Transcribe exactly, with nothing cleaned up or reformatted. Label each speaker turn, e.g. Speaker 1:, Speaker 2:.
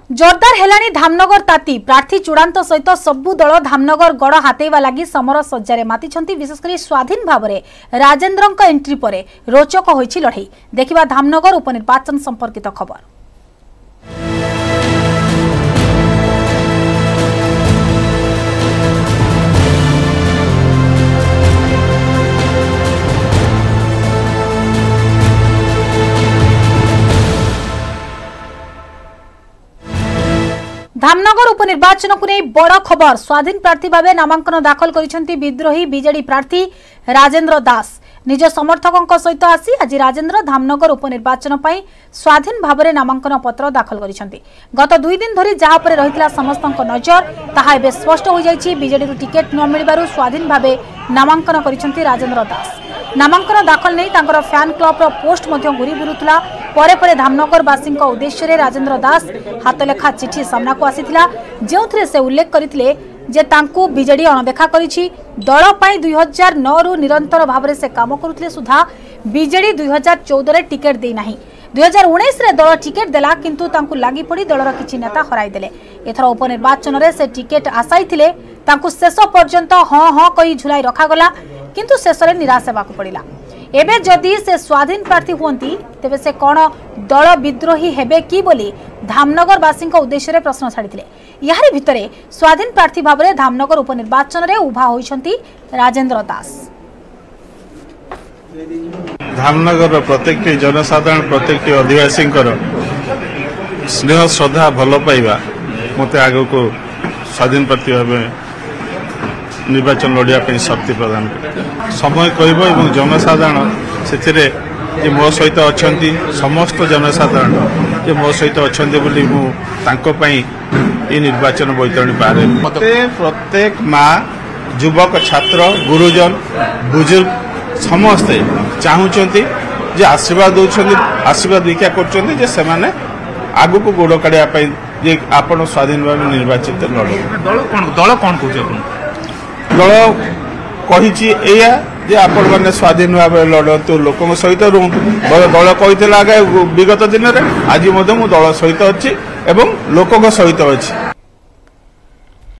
Speaker 1: जोरदार हेलानी धामनगर ताती प्रार्थी चूड़ांत सहित सबु दल धामनगर गड़ हातेवा लगी समर सज्जा माति विशेषकर स्वाधीन भाव में राजेन्द्र एंट्री पर रोचक होइछि लड़ाई। देखिबा धामनगर उपनिर्वाचन संपर्कित खबर। धामनगर उपनिर्वाचन को नहीं बड़ खबर। स्वाधीन प्रार्थी भाव नामांकन दाखल करिसेंती विद्रोही बीजेडी प्रार्थी राजेन्द्र दास। निज समर्थकों सहित आसी आज राजेन्द्र धामनगर उपनिर्वाचन पर स्वाधीन भाव में नामांकन पत्र दाखल करिसेंती। गत दुई दिन धरी जहाँ पर रही समस्त नजर ताहा एबे स्पष्ट हो जाइछि। बीजेडी टिकेट न मिलबारु स्वाधीन भाव नामांकन करिसेंती राजेन्द्र दास। नामांकन दाखल नहीं तांकर फैन क्लब रो पोस्ट मध्य घुरी बुलुतला। परे परे धामनगर वासी उद्देश्य राजेन्द्र दास हाथलेखा चिठी सामना को आसीथिला, जेउथरे से उल्लेख करथिले जे तांकू बीजेडी अणदेखा करिछि। दल पई दुई हजार नौ रु निरंतर भाव में से काम करुथिले सुधा बीजेडी दुई हजार चौदह रे टिकेट दे नाही। दुई हजार उन्नीस रे दल टिकेट देला किंतु तांकू लागि पड़ी दलर किछि नेता हराई देले। एथर उपनिर्वाचन रे से टिकेट आसाइथिले तांकू शेष पर्यंत हाँ हाँ कही झुलाई रखागला किंतु शेष रे निराश हेबाकू पड़िला। एबे जदि से स्वाधीन प्रार्थी हुंती तेबे से कौन दल विद्रोही हेबे कि बोली धामनगर वासी उद्देश्य रे प्रश्न छाड़िथिले। यारि भितरे स्वाधीन प्रार्थी भाव में धामनगर उपनिर्वाचन रे उभा होइछंती राजेन्द्र दास।
Speaker 2: धामनगर प्रत्येक जनसाधारण प्रत्येक आदिवासी स्नेह श्रद्धा भल पाइबा मते आगो को स्वाधीन प्रार्थी भाव निर्वाचन लड़िया शक्ति प्रदान कर समय कहब और जनसाधारण से मो सहित अच्छा समस्त जनसाधारण जे मो सहित अच्छा ये निर्वाचन बैतरणी पारे प्रत्येक माँ युवक छात्र गुरुजन बुजुर्ग समस्ते चाहूँगी जे आशीर्वाद दौरान आशीर्वाद दीक्षा कर आगु को गोड़ काढ़ापी आपण स्वाधीन भाव निर्वाचित लड़ दल कौन दल कौन कह दल कही जे आपण मैंने स्वाधीन भाव लड़तु लोकों सहित रुहतु दल कही आगे विगत दिन में आज दल सहित अच्छी एवं लोकों सहित अच्छी।